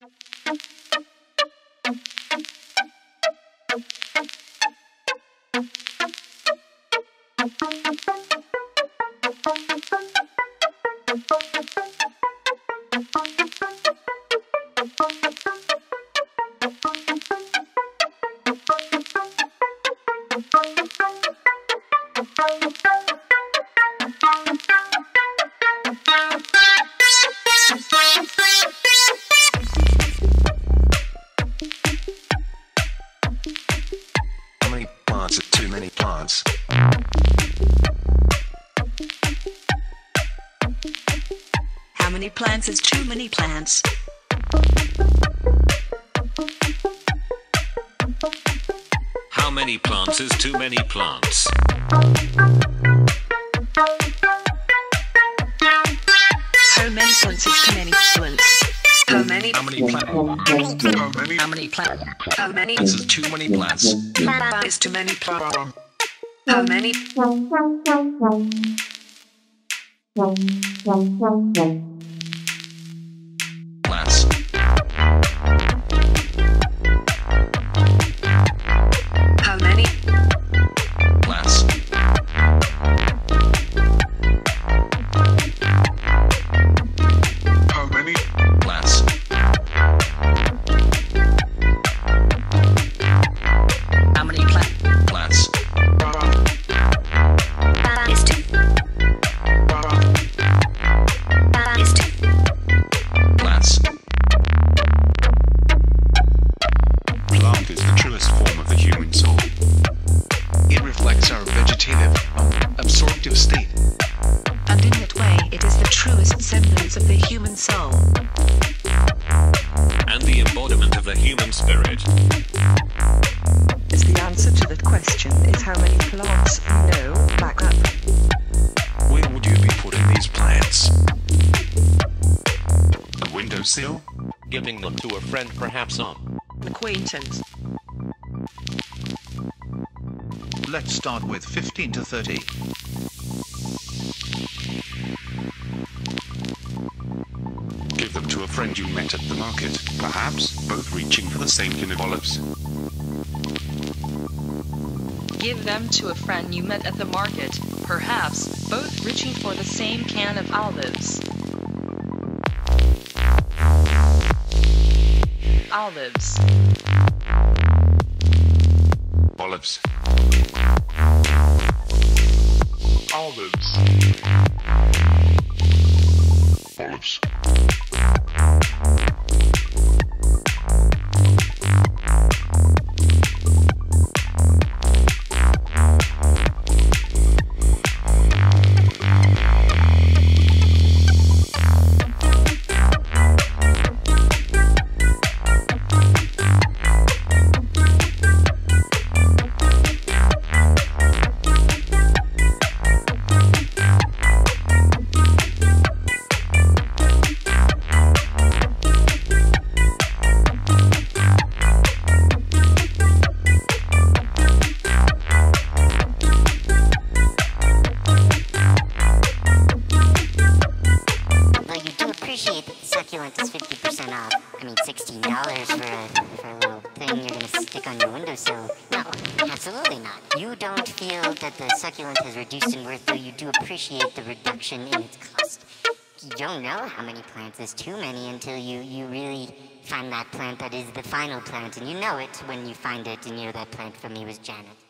How many plants are too many plants? How many plants is too many plants? How many plants is too many plants? How many plants is too many plants? How many plants? How many plants? How many Is too many plants? is too many plants? How many Plants. How many Plants. How many Plants. how many plants Plants. is too Plants. Plant is the truest form of the human soul. It reflects our vegetative, absorptive state. and in that way it is the truest semblance of the human soul. And the embodiment of the human spirit. Is the answer to that question is how many plants? No, back up. Where would you be putting these plants? A windowsill? Giving them to a friend, perhaps on. Acquaintance. Let's start with 15 to 30. Give them to a friend you met at the market, perhaps both reaching for the same tin of olives. Give them to a friend you met at the market, perhaps both reaching for the same can of olives. Olives. Olives. Olives. Olives. Succulent is 50% off. I mean, $16 for a little thing you're gonna stick on your windowsill. No, absolutely not. You don't feel that the succulent has reduced in worth, though you do appreciate the reduction in its cost. You don't know how many plants is too many until you really find that plant that is the final plant, and you know it when you find it, and that plant for me was Janet.